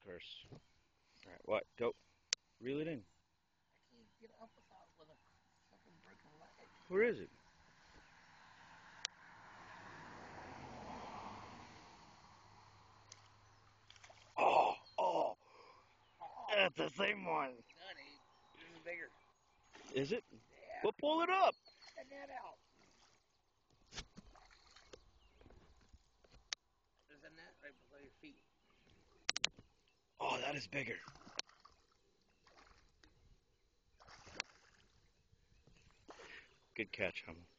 first. All right, what? Go. Reel it in. I can't get up without with a fucking broken leg. Where is it? Oh, that's the same one. Sonny, this is bigger. Is it? Yeah. Well, pull it up. Get that out. There's a net right below your feet. Oh, that is bigger. Good catch, Hummel.